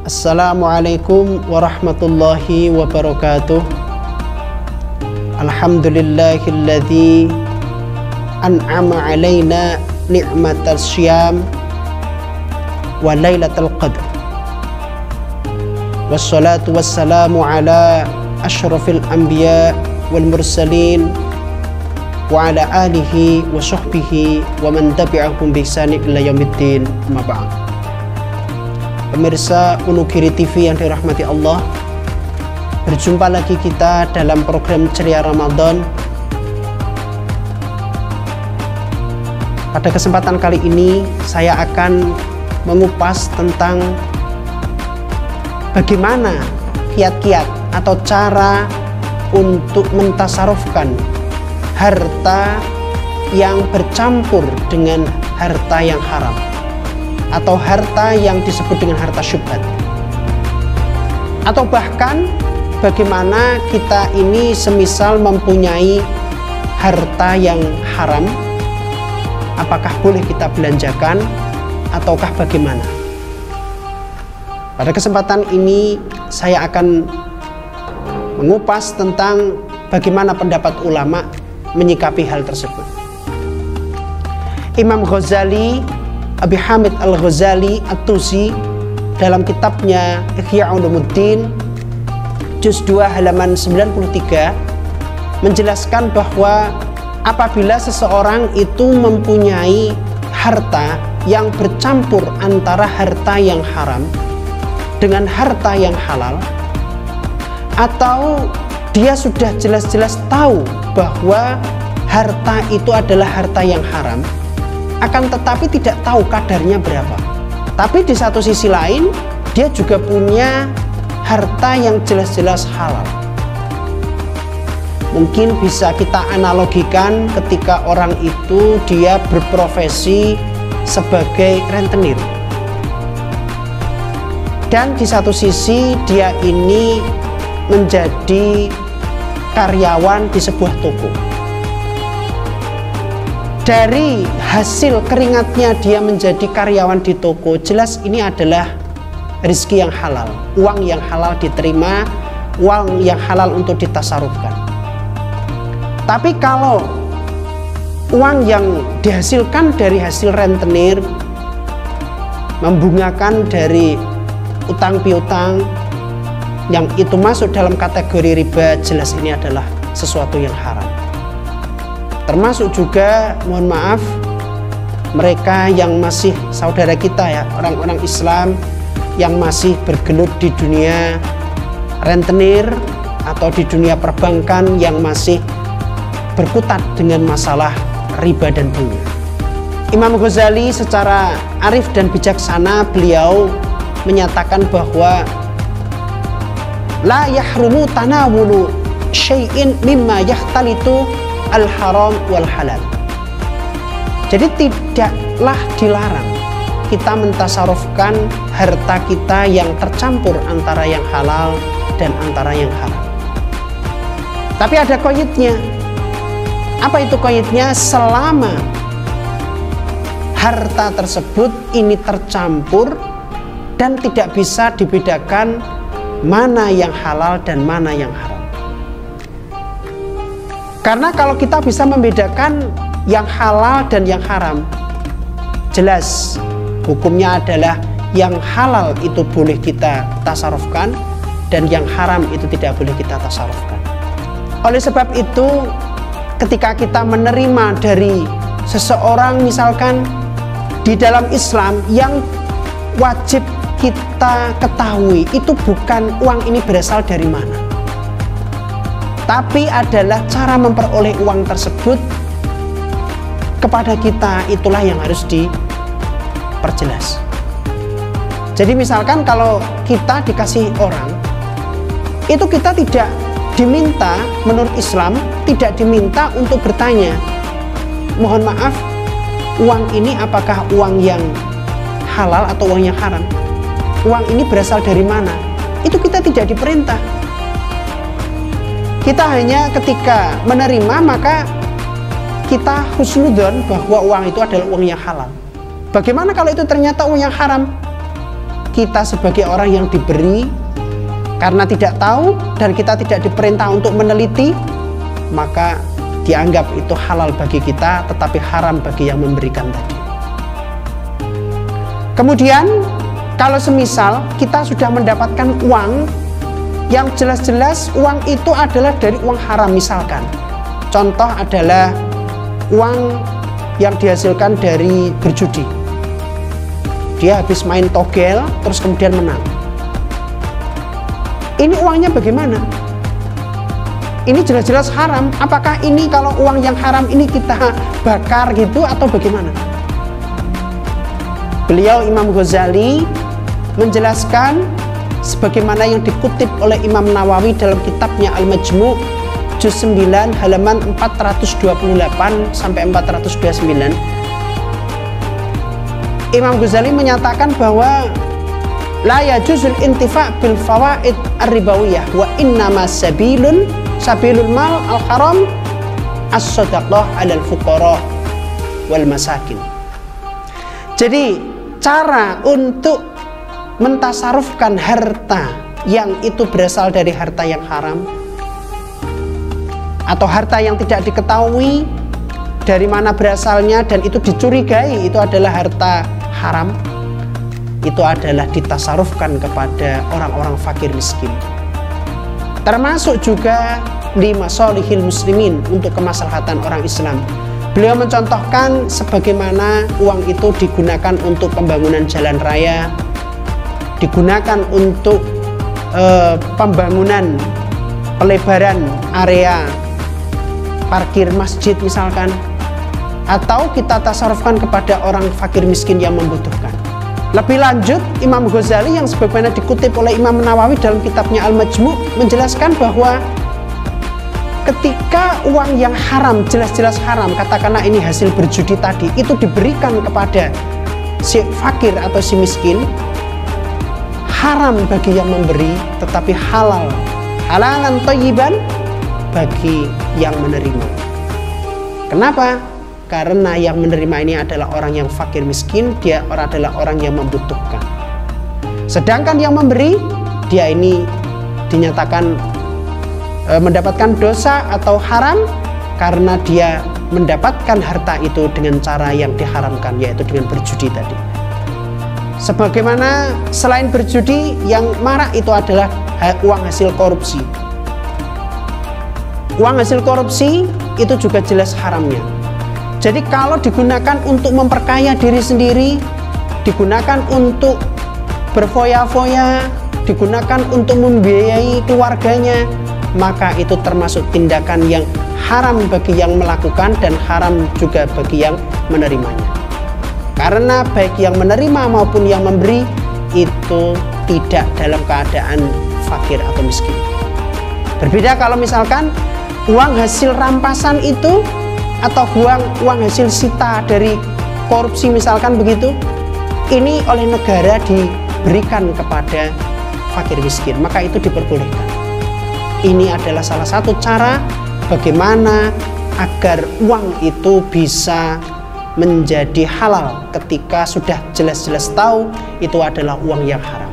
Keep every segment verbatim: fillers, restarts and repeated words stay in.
Assalamualaikum warahmatullahi wabarakatuh. Alhamdulillahilladzi an'ama alaina ni'matas syiyam wa lailatul qadr. Wassalatu wassalamu ala asyrafil anbiya wal mursalin wa ala alihi wa sahbihi wa man tabi'ahum bi ihsan ila yaumiddin. Amma ba'd. Pemirsa Wonogiri T V yang dirahmati Allah, berjumpa lagi kita dalam program Ceria Ramadan. Pada kesempatan kali ini saya akan mengupas tentang bagaimana kiat-kiat atau cara untuk mentasarufkan harta yang bercampur dengan harta yang haram, atau harta yang disebut dengan harta syubhat, atau bahkan bagaimana kita ini semisal mempunyai harta yang haram, apakah boleh kita belanjakan ataukah bagaimana. Pada kesempatan ini saya akan mengupas tentang bagaimana pendapat ulama menyikapi hal tersebut. Imam Ghazali, Abi Hamid Al-Ghazali At-Tusi, dalam kitabnya Ihya Ulumuddin juz dua halaman sembilan puluh tiga menjelaskan bahwa apabila seseorang itu mempunyai harta yang bercampur antara harta yang haram dengan harta yang halal, atau dia sudah jelas-jelas tahu bahwa harta itu adalah harta yang haram, akan tetapi tidak tahu kadarnya berapa. Tapi di satu sisi lain dia juga punya harta yang jelas-jelas halal. Mungkin bisa kita analogikan ketika orang itu dia berprofesi sebagai rentenir, dan di satu sisi dia ini menjadi karyawan di sebuah toko. Dari hasil keringatnya dia menjadi karyawan di toko, jelas ini adalah rezeki yang halal, uang yang halal diterima, uang yang halal untuk ditasarufkan. Tapi kalau uang yang dihasilkan dari hasil rentenir, membungakan dari utang piutang, yang itu masuk dalam kategori riba, jelas ini adalah sesuatu yang haram. Termasuk juga, mohon maaf, mereka yang masih saudara kita ya, orang-orang Islam yang masih bergelut di dunia rentenir atau di dunia perbankan, yang masih berkutat dengan masalah riba dan bunga. Imam Ghazali secara arif dan bijaksana beliau menyatakan bahwa la yahrumu tanawulu syai'in mimma yahtalitu al-haram wal halal. Jadi tidaklah dilarang kita mentasarufkan harta kita yang tercampur antara yang halal dan antara yang haram. Tapi ada qaidnya. Apa itu qaidnya? Selama harta tersebut ini tercampur dan tidak bisa dibedakan mana yang halal dan mana yang haram. Karena kalau kita bisa membedakan yang halal dan yang haram, jelas hukumnya adalah yang halal itu boleh kita tasarufkan dan yang haram itu tidak boleh kita tasarufkan. Oleh sebab itu, ketika kita menerima dari seseorang misalkan di dalam Islam, yang wajib kita ketahui itu bukan uang ini berasal dari mana, tapi adalah cara memperoleh uang tersebut kepada kita, itulah yang harus diperjelas. Jadi misalkan kalau kita dikasih orang, itu kita tidak diminta, menurut Islam tidak diminta untuk bertanya, mohon maaf, uang ini apakah uang yang halal atau uang yang haram? Uang ini berasal dari mana? Itu kita tidak diperintah. Kita hanya ketika menerima maka kita husnudzon bahwa uang itu adalah uang yang halal. Bagaimana kalau itu ternyata uang yang haram? kita sebagai orang yang diberi karena tidak tahu dan kita tidak diperintah untuk meneliti, maka dianggap itu halal bagi kita tetapi haram bagi yang memberikan tadi. Kemudian kalau semisal kita sudah mendapatkan uang yang jelas-jelas uang itu adalah dari uang haram, misalkan contoh adalah uang yang dihasilkan dari berjudi, dia habis main togel terus kemudian menang. Ini uangnya bagaimana? Ini jelas-jelas haram. Apakah ini kalau uang yang haram ini kita bakar gitu atau bagaimana? Beliau Imam Ghazali menjelaskan sebagaimana yang dikutip oleh Imam Nawawi dalam kitabnya Al-Majmu' juz sembilan halaman empat ratus dua puluh delapan sampai empat ratus dua puluh sembilan. Imam Ghazali menyatakan bahwa la yajuzul intifa' bil fawaid ar-ribawiyah wa innama sabilun sabilul mal al-haram as-sadaqah 'alal fuqara wal masakin. Jadi cara untuk mentasarufkan harta yang itu berasal dari harta yang haram atau harta yang tidak diketahui dari mana berasalnya dan itu dicurigai itu adalah harta haram, itu adalah ditasarufkan kepada orang-orang fakir miskin, termasuk juga di masalihil muslimin, untuk kemaslahatan orang Islam. Beliau mencontohkan sebagaimana uang itu digunakan untuk pembangunan jalan raya, digunakan untuk eh, pembangunan pelebaran area parkir masjid misalkan, atau kita tasarufkan kepada orang fakir miskin yang membutuhkan. Lebih lanjut, Imam Ghazali yang sebagaimana dikutip oleh Imam Nawawi dalam kitabnya Al-Majmu' menjelaskan bahwa ketika uang yang haram, jelas-jelas haram, katakanlah ini hasil berjudi tadi, itu diberikan kepada si fakir atau si miskin, haram bagi yang memberi tetapi halal, halalan thayyiban bagi yang menerima. Kenapa? Karena yang menerima ini adalah orang yang fakir miskin, dia adalah orang yang membutuhkan. Sedangkan yang memberi, dia ini dinyatakan e, mendapatkan dosa atau haram karena dia mendapatkan harta itu dengan cara yang diharamkan, yaitu dengan berjudi tadi. Sebagaimana selain berjudi, yang marak itu adalah uang hasil korupsi. Uang hasil korupsi itu juga jelas haramnya. Jadi kalau digunakan untuk memperkaya diri sendiri, digunakan untuk berfoya-foya, digunakan untuk membiayai keluarganya, maka itu termasuk tindakan yang haram bagi yang melakukan dan haram juga bagi yang menerimanya. Karena baik yang menerima maupun yang memberi itu tidak dalam keadaan fakir atau miskin. Berbeda kalau misalkan uang hasil rampasan itu atau uang uang hasil sita dari korupsi misalkan begitu, ini oleh negara diberikan kepada fakir miskin, maka itu diperbolehkan. Ini adalah salah satu cara bagaimana agar uang itu bisa menjadi halal ketika sudah jelas-jelas tahu itu adalah uang yang haram.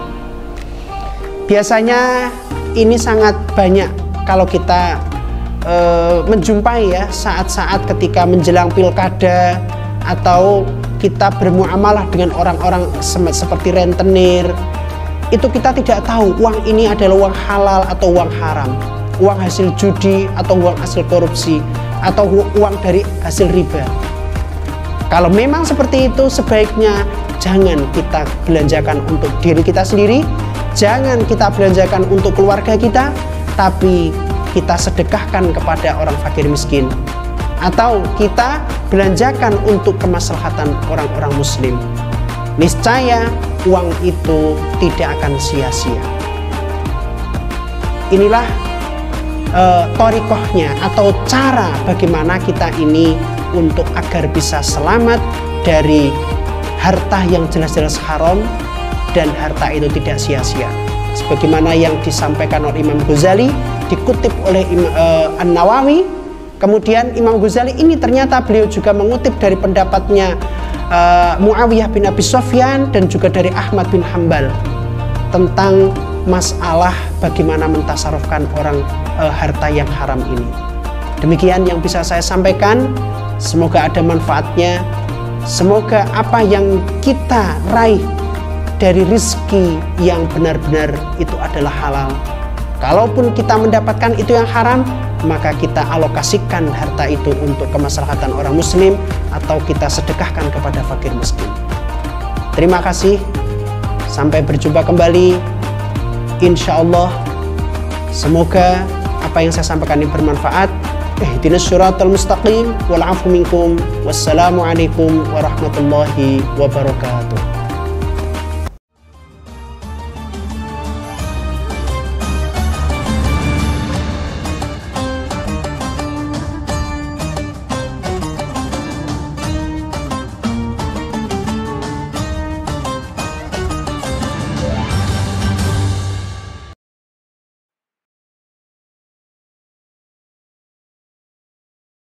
Biasanya ini sangat banyak kalau kita e, menjumpai ya saat-saat ketika menjelang pilkada atau kita bermuamalah dengan orang-orang seperti rentenir, itu kita tidak tahu uang ini adalah uang halal atau uang haram, uang hasil judi atau uang hasil korupsi atau uang dari hasil riba. Kalau memang seperti itu, sebaiknya jangan kita belanjakan untuk diri kita sendiri, jangan kita belanjakan untuk keluarga kita, tapi kita sedekahkan kepada orang fakir miskin, atau kita belanjakan untuk kemaslahatan orang-orang muslim. Niscaya uang itu tidak akan sia-sia. Inilah uh, thariqahnya atau cara bagaimana kita ini untuk agar bisa selamat dari harta yang jelas-jelas haram dan harta itu tidak sia-sia. Sebagaimana yang disampaikan oleh Imam Ghazali, dikutip oleh uh, An-Nawawi. Kemudian Imam Ghazali ini ternyata beliau juga mengutip dari pendapatnya uh, Muawiyah bin Abi Sufyan dan juga dari Ahmad bin Hambal tentang masalah bagaimana mentasarufkan orang uh, harta yang haram ini. Demikian yang bisa saya sampaikan. Semoga ada manfaatnya. Semoga apa yang kita raih dari rizki yang benar-benar itu adalah halal. Kalaupun kita mendapatkan itu yang haram, maka kita alokasikan harta itu untuk kemaslahatan orang muslim atau kita sedekahkan kepada fakir miskin. Terima kasih. Sampai berjumpa kembali. Insya Allah, semoga apa yang saya sampaikan ini bermanfaat. Ihdinas siratal mustaqim wal afu minkum. Wassalamualaikum warahmatullahi wabarakatuh.